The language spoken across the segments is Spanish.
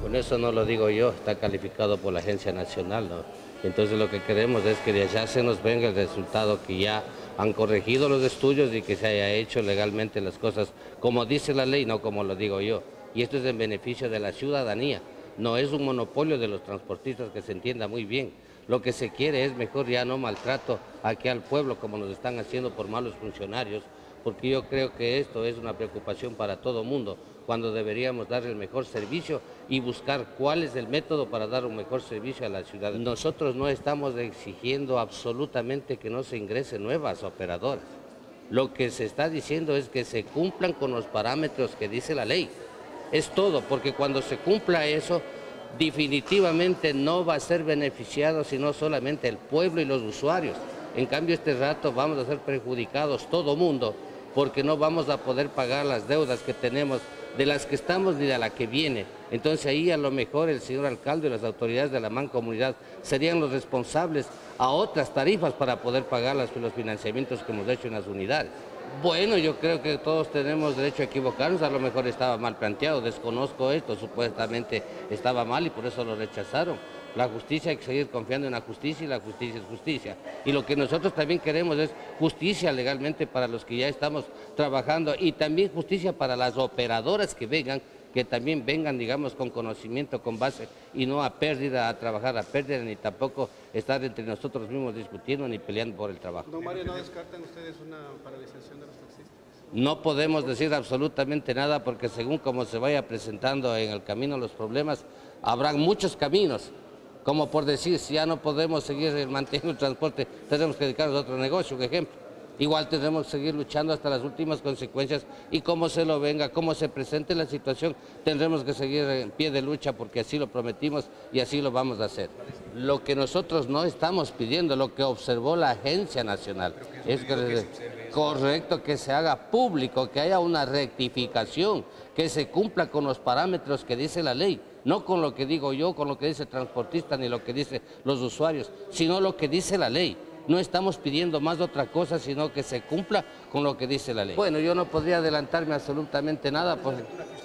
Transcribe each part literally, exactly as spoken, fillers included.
Bueno, eso no lo digo yo, está calificado por la Agencia Nacional, ¿no? Entonces lo que queremos es que de allá se nos venga el resultado, que ya han corregido los estudios y que se haya hecho legalmente las cosas como dice la ley, no como lo digo yo. Y esto es en beneficio de la ciudadanía, no es un monopolio de los transportistas, que se entienda muy bien. Lo que se quiere es mejor ya no maltrato aquí al pueblo como nos están haciendo por malos funcionarios, porque yo creo que esto es una preocupación para todo mundo, cuando deberíamos dar el mejor servicio y buscar cuál es el método para dar un mejor servicio a la ciudad. Nosotros no estamos exigiendo absolutamente que no se ingresen nuevas operadoras. Lo que se está diciendo es que se cumplan con los parámetros que dice la ley. Es todo, porque cuando se cumpla eso, definitivamente no va a ser beneficiado sino solamente el pueblo y los usuarios. En cambio, este rato vamos a ser perjudicados todo mundo, porque no vamos a poder pagar las deudas que tenemos, de las que estamos ni de la que viene. Entonces ahí a lo mejor el señor alcalde y las autoridades de la mancomunidad serían los responsables a otras tarifas para poder pagar las, los financiamientos que hemos hecho en las unidades. Bueno, yo creo que todos tenemos derecho a equivocarnos, a lo mejor estaba mal planteado, desconozco esto, supuestamente estaba mal y por eso lo rechazaron. La justicia, hay que seguir confiando en la justicia y la justicia es justicia. Y lo que nosotros también queremos es justicia legalmente para los que ya estamos trabajando y también justicia para las operadoras que vengan, que también vengan, digamos, con conocimiento, con base, y no a pérdida, a trabajar a pérdida, ni tampoco estar entre nosotros mismos discutiendo ni peleando por el trabajo. Don Mario, ¿no descartan ustedes una paralización de los taxistas? No podemos decir absolutamente nada porque según como se vaya presentando en el camino los problemas, habrá muchos caminos. Como por decir, si ya no podemos seguir manteniendo el transporte, tenemos que dedicarnos a otro negocio, un ejemplo. Igual tendremos que seguir luchando hasta las últimas consecuencias y como se lo venga, como se presente la situación, tendremos que seguir en pie de lucha porque así lo prometimos y así lo vamos a hacer. Lo que nosotros no estamos pidiendo, lo que observó la Agencia Nacional, es que, correcto, que se haga público, que haya una rectificación, que se cumpla con los parámetros que dice la ley. No con lo que digo yo, con lo que dice el transportista, ni lo que dicen los usuarios, sino lo que dice la ley. No estamos pidiendo más de otra cosa, sino que se cumpla con lo que dice la ley. Bueno, yo no podría adelantarme absolutamente nada, porque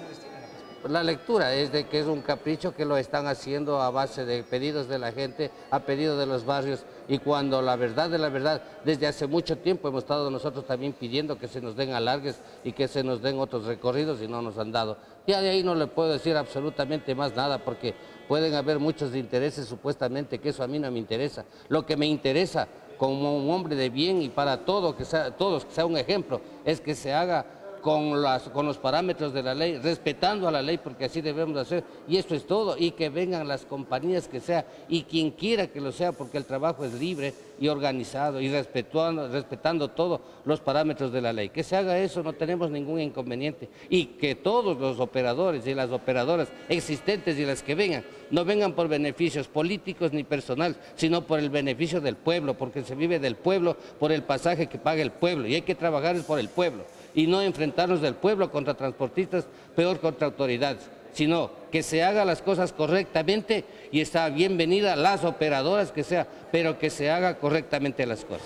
la lectura es de que es un capricho que lo están haciendo a base de pedidos de la gente, a pedido de los barrios, y cuando la verdad de la verdad, desde hace mucho tiempo hemos estado nosotros también pidiendo que se nos den alargues y que se nos den otros recorridos y no nos han dado. Ya de ahí no le puedo decir absolutamente más nada porque pueden haber muchos intereses supuestamente, que eso a mí no me interesa. Lo que me interesa como un hombre de bien y para todo, que sea, todos, que sea un ejemplo, es que se haga con, las, con los parámetros de la ley, respetando a la ley, porque así debemos hacer, y esto es todo, y que vengan las compañías que sea, y quien quiera que lo sea, porque el trabajo es libre y organizado, y respetando, respetando todos los parámetros de la ley. Que se haga eso, no tenemos ningún inconveniente, y que todos los operadores y las operadoras existentes y las que vengan, no vengan por beneficios políticos ni personales, sino por el beneficio del pueblo, porque se vive del pueblo, por el pasaje que paga el pueblo, y hay que trabajar por el pueblo. Y no enfrentarnos del pueblo contra transportistas, peor contra autoridades, sino que se haga las cosas correctamente y está bienvenida las operadoras que sea, pero que se haga correctamente las cosas.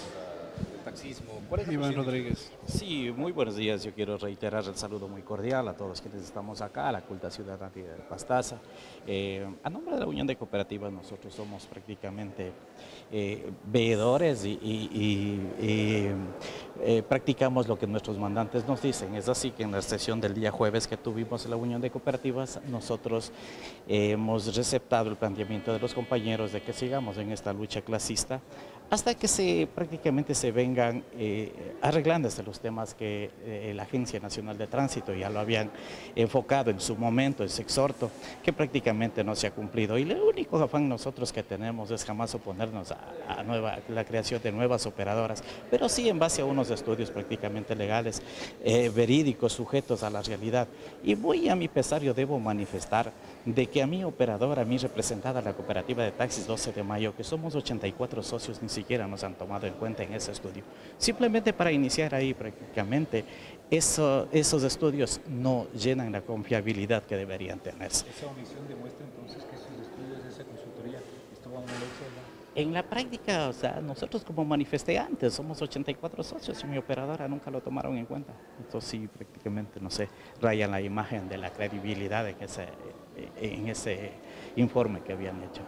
Taxismo. Iván Rodríguez. Sí, muy buenos días. Yo quiero reiterar el saludo muy cordial a todos quienes estamos acá, a la culta ciudadana de Pastaza. Eh, a nombre de la Unión de Cooperativas, nosotros somos prácticamente eh, veedores y, y, y, y eh, practicamos lo que nuestros mandantes nos dicen. Es así que en la sesión del día jueves que tuvimos en la Unión de Cooperativas, nosotros eh, hemos receptado el planteamiento de los compañeros de que sigamos en esta lucha clasista hasta que se prácticamente se vengan eh, arreglándose los temas que eh, la Agencia Nacional de Tránsito ya lo habían enfocado en su momento, ese exhorto, que prácticamente no se ha cumplido. Y el único afán nosotros que tenemos es jamás oponernos a, a nueva, la creación de nuevas operadoras, pero sí en base a unos estudios prácticamente legales, eh, verídicos, sujetos a la realidad. Y muy a mi pesar yo debo manifestar de que a mi operadora, a mi representada, la cooperativa de taxis doce de mayo, que somos ochenta y cuatro socios, ni siquiera nos han tomado en cuenta en ese estudio. Simplemente para iniciar ahí prácticamente, eso, esos estudios no llenan la confiabilidad que deberían tenerse. Esa omisión demuestra entonces que esos estudios de esa consultoría estaban mal hechos, ¿no? En la práctica, o sea, nosotros como manifesté antes, somos ochenta y cuatro socios y mi operadora nunca lo tomaron en cuenta. Entonces sí, prácticamente, no sé, rayan la imagen de la credibilidad en ese, en ese informe que habían hecho.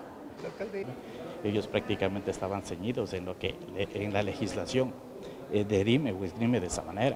Ellos prácticamente estaban ceñidos en lo que en la legislación de DIME o esgrime de esa manera,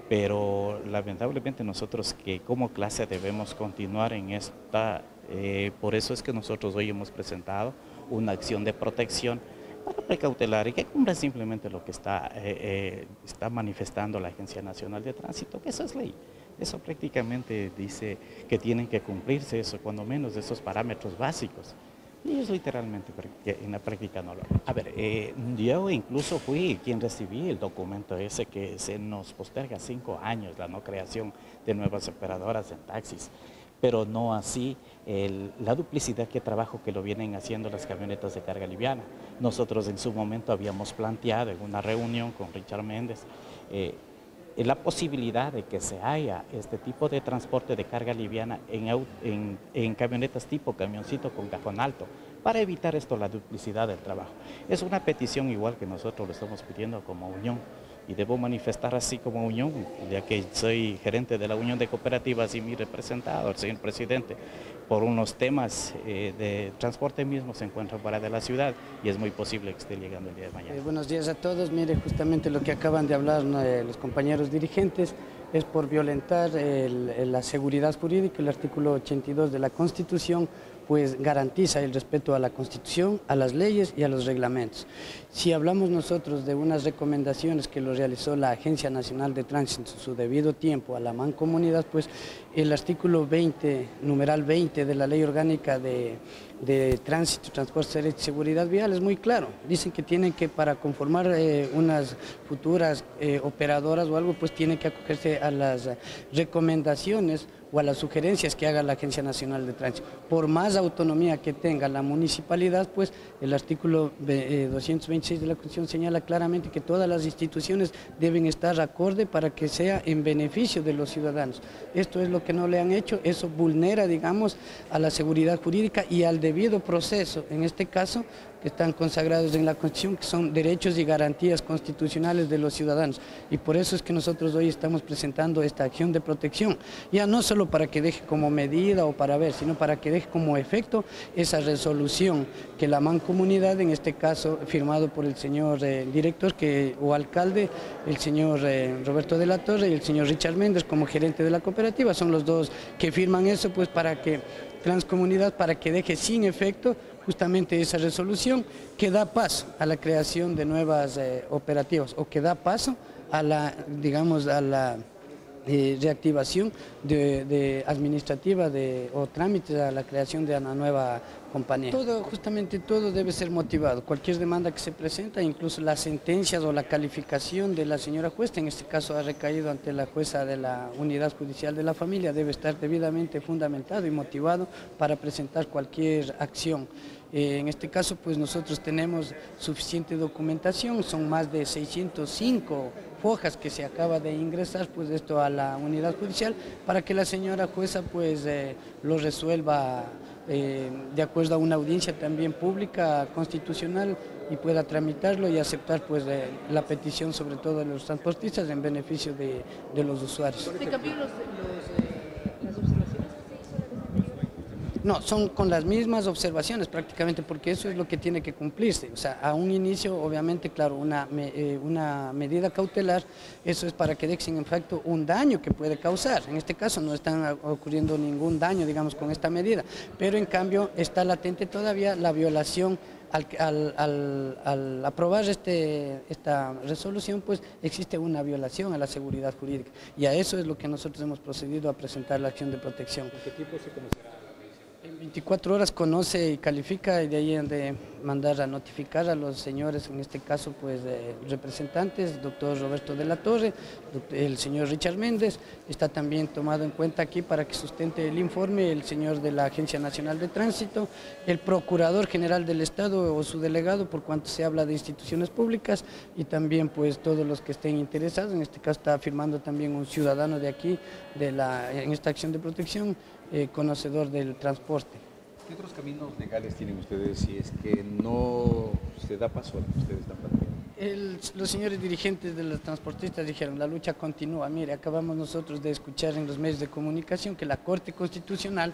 pero lamentablemente nosotros que como clase debemos continuar en esta, eh, por eso es que nosotros hoy hemos presentado una acción de protección para precautelar y que cumpla simplemente lo que está, eh, eh, está manifestando la Agencia Nacional de Tránsito, que eso es ley. Eso prácticamente dice que tienen que cumplirse eso, cuando menos esos parámetros básicos. Y ellos literalmente en la práctica no lo hacen. A ver, eh, yo incluso fui quien recibí el documento ese que se nos posterga cinco años la no creación de nuevas operadoras en taxis, pero no así el, la duplicidad de trabajo que lo vienen haciendo las camionetas de carga liviana. Nosotros en su momento habíamos planteado en una reunión con Richard Méndez eh, la posibilidad de que se haya este tipo de transporte de carga liviana en, en, en camionetas tipo camioncito con cajón alto, para evitar esto, la duplicidad del trabajo. Es una petición igual que nosotros lo estamos pidiendo como Unión, y debo manifestar así como Unión, ya que soy gerente de la Unión de Cooperativas y mi representado, el señor presidente, por unos temas eh, de transporte mismo se encuentra fuera de la ciudad y es muy posible que esté llegando el día de mañana. Eh, buenos días a todos. Mire, justamente lo que acaban de hablar, ¿no?, eh, los compañeros dirigentes es por violentar el, el, la seguridad jurídica. El artículo ochenta y dos de la Constitución pues garantiza el respeto a la Constitución, a las leyes y a los reglamentos. Si hablamos nosotros de unas recomendaciones que lo realizó la Agencia Nacional de Tránsito en su debido tiempo a la Mancomunidad, pues el artículo veinte, numeral veinte de la Ley Orgánica de, de Tránsito, Transporte y Seguridad Vial es muy claro. Dicen que tienen que, para conformar eh, unas futuras eh, operadoras o algo, pues tienen que acogerse a las recomendaciones o a las sugerencias que haga la Agencia Nacional de Tránsito. Por más autonomía que tenga la municipalidad, pues el artículo doscientos veintiséis de la Constitución señala claramente que todas las instituciones deben estar acorde para que sea en beneficio de los ciudadanos. Esto es lo que no le han hecho, eso vulnera, digamos, a la seguridad jurídica y al debido proceso, en este caso, que están consagrados en la Constitución, que son derechos y garantías constitucionales de los ciudadanos. Y por eso es que nosotros hoy estamos presentando esta acción de protección, ya no solo para que deje como medida o para ver, sino para que deje como efecto esa resolución que la Mancomunidad, en este caso firmado por el señor eh, director que, o alcalde, el señor eh, Roberto de la Torre y el señor Richard Méndez como gerente de la cooperativa, son los dos que firman eso, pues para que Transcomunidad, para que deje sin efecto justamente esa resolución que da paso a la creación de nuevas eh, operativas o que da paso a la, digamos, a la eh, reactivación de, de administrativa de, o trámites a la creación de una nueva compañía. Todo, justamente todo debe ser motivado. Cualquier demanda que se presenta, incluso las sentencias o la calificación de la señora jueza, en este caso ha recaído ante la jueza de la Unidad Judicial de la Familia, debe estar debidamente fundamentado y motivado para presentar cualquier acción. Eh, en este caso, pues nosotros tenemos suficiente documentación, son más de seiscientos cinco hojas que se acaba de ingresar, pues esto a la unidad judicial, para que la señora jueza pues eh, lo resuelva eh, de acuerdo a una audiencia también pública, constitucional, y pueda tramitarlo y aceptar pues eh, la petición, sobre todo de los transportistas, en beneficio de, de los usuarios. ¿Se cambiaron los, los, eh, las observaciones que se hizo la vez anterior? No, son con las mismas observaciones prácticamente, porque eso es lo que tiene que cumplirse. O sea, a un inicio, obviamente, claro, una, eh, una medida cautelar, eso es para que deje sin efecto un daño que puede causar. En este caso no está ocurriendo ningún daño, digamos, con esta medida, pero en cambio está latente todavía la violación. Al, al, al, al aprobar este, esta resolución, pues existe una violación a la seguridad jurídica, y a eso es lo que nosotros hemos procedido a presentar la acción de protección. ¿En qué tiempo se conocerá? En veinticuatro horas conoce y califica, y de ahí han de mandar a notificar a los señores, en este caso pues eh, representantes, doctor Roberto de la Torre, el señor Richard Méndez, está también tomado en cuenta aquí para que sustente el informe el señor de la Agencia Nacional de Tránsito, el Procurador General del Estado o su delegado, por cuanto se habla de instituciones públicas, y también pues todos los que estén interesados. En este caso está firmando también un ciudadano de aquí, de la, en esta acción de protección, eh, conocedor del transporte. ¿Qué otros caminos legales tienen ustedes si es que no se da paso a lo que ustedes están planteando? El, los señores dirigentes de los transportistas dijeron, la lucha continúa. Mire, acabamos nosotros de escuchar en los medios de comunicación que la Corte Constitucional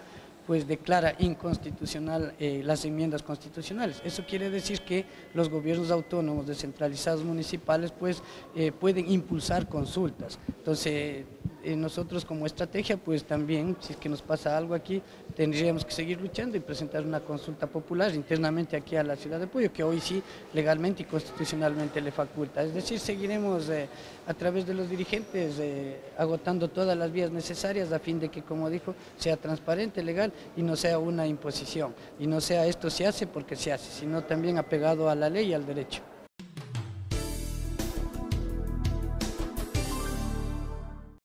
pues declara inconstitucional eh, las enmiendas constitucionales. Eso quiere decir que los gobiernos autónomos descentralizados municipales pues eh, pueden impulsar consultas. Entonces, eh, nosotros como estrategia pues también, si es que nos pasa algo aquí, tendríamos que seguir luchando y presentar una consulta popular internamente aquí a la ciudad de Puyo, que hoy sí legalmente y constitucionalmente le faculta. Es decir, seguiremos eh, a través de los dirigentes eh, agotando todas las vías necesarias a fin de que, como dijo, sea transparente, legal y no sea una imposición. Y no sea esto se hace porque se hace, sino también apegado a la ley y al derecho.